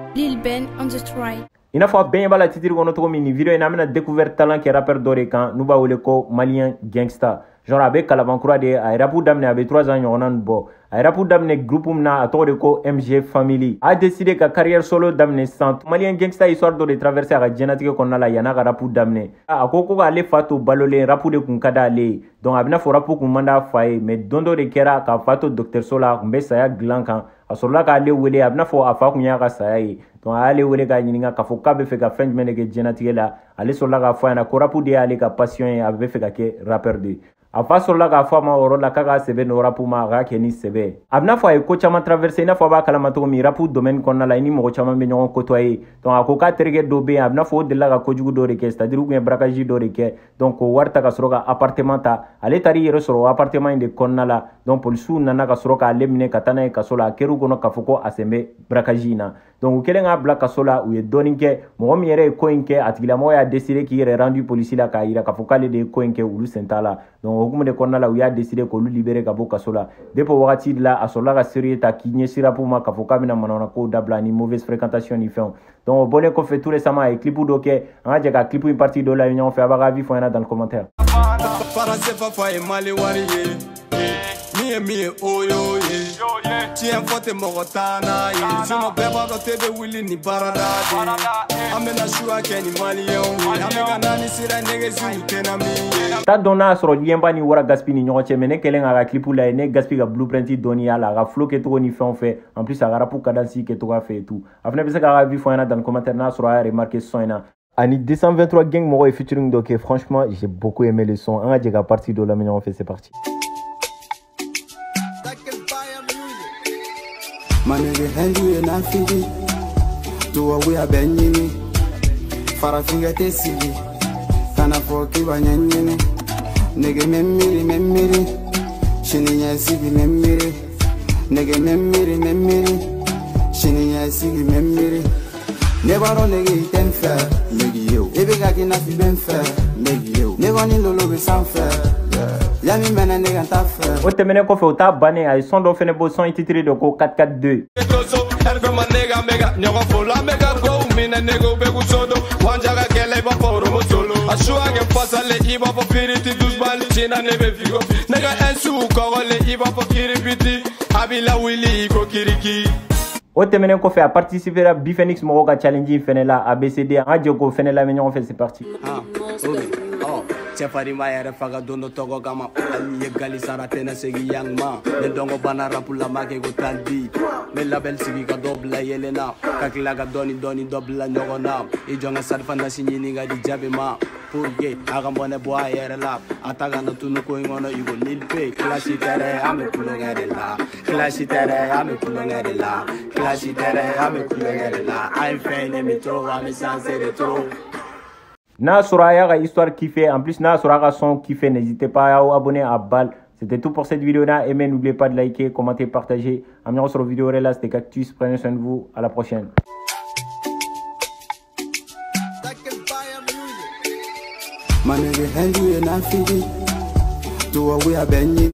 Lil Ben on the strike. Il n'a pas bien la titre qu'on a trouvé une vidéo et n'a découvert talent qui est rappeur d'oré quand nous va ko malien gangsta. Genre avec Kalabankura de a rapu d'amener avec 3 ans on bo. A rapu d'amener groupe na a ko MG Family. A décidé que carrière solo d'amener sant. Malien gangsta histoire de traverser à Djenatique qu'on a la yana rapu d'amener. A koko ale fato balole rapu de kunkada ale. Donc abina fo rapu kumanda faye mais dondo de kera ka fato Dr Sola mbe saya glankan. A sola ka ale wele abina fo afa kunya ka saya yi. Donc ale wele ka nyininga ka fo ka be fe ka fen jumene ke Djenatique la. Ale sola ka fo yana ko rapu de ale ka passion e abe fe ka ke rapper de. A fa sola ka fo ma oro la kaka sebe no rapu ma ga ke ni sebe. Abna fo ay ko chama traverser na fo ba kala mato mi rapu domaine konna la ni mo chama be nyon côtoyer. Donc a ko ka terege do be abna fo de la ka ko jugu do re ke c'est-à-dire bien braquage do re ke. Donc ko warta ka soro ka appartement ta ale tari yero soro appartement de konna la. Donc polisu nana ka soro ka lemine ka tana ka sola keru gono ka fo ko asembe braquage na. Donc kelen a bla ka sola u ye doni ke mo mi yere ko inke atigila mo ya décider ki yere rendu police la ka ira ka fo kale de ko inke ulu sentala. Donc hukumu de konna la u ya décider ko lu libérer ka bo ka sola. Depo wakati la asola ka sérieux ta ki nyesira pour ma ka fo kamina manona ko dabla ni mauvaise fréquentation ni fait. Donc bonne ko fait tout récemment et clip do ke anga je ka clip une partie de la union fait avoir avis fo yana dans le commentaire. Mi oyo ye Chien fote mogotana ye Sino beba do tebe willi ni barada de Amena shua keni mali ye Amega nani sira nege zulu tena mi ye Ta donna soro liemba ni wara gaspi ni nyoche mene kelen aga clipu la ne gaspi ga blueprint doni ala ga flow ke to ni fait en plus aga rapu kadansi ke to ga fait tout afne bese ga vi fo yana dans le commentaire na soro a remarqué son na Ani 223 gang mo et featuring donc franchement j'ai beaucoup aimé le son anga jega partie de la mignon fait c'est parti. Manege hendu ye na figi Tuwa wea benyini Farafinga te sigi Kana foki banyanyini Nege memiri Shini nye sigi memiri Nege memiri Shini nye sigi memiri Nebaro nege iten fe Negi yo Ebe gaki na fi ben fe Negi yo Nego ni lolo be san fe Yami mena nega ta fe O temene ko fe o ta bane ay son do fene bo son titré de ko 442 Ergo manega mega Nyogo fola mega go Mina nego begu sodo Wanjaga kele iba poro mo solo Ashua nge pasa le iba po piriti Duzbali china nebe figo Nega ensu kogo le iba po kiripiti Abila wili iko kiriki O temene ko fe a participer à Bifenix mo ka challenge fene la ABCD a joko fene la mignon fait c'est parti. Chefari mayere faga dono togo gama Ali ye gali saratena segi yang ma Nendongo bana rapula make go talbi Me label sigi ka dobla yelena Kakila ka doni dobla nyogona Ijonga sarfana sinyini ga di jabe ma Purge agambone boa yere la Ataga no tunu ko ingono yugo Lil P Clashi tere ame kulo ngere la Clashi tere ame kulo ngere la Clashi tere ame kulo ngere la I'm fine me to ame sanse de to Na Soraya ga histoire kiffé en plus na Soraya son kiffé n'hésitez pas à vous abonner à Bal. C'était tout pour cette vidéo là. Aimez, n'oubliez pas de liker, commenter, partager. Amis sur la vidéo là, c'était Cactus. Prenez soin de vous. À la prochaine. Manege hendu ye na figi Tuwa wea benyi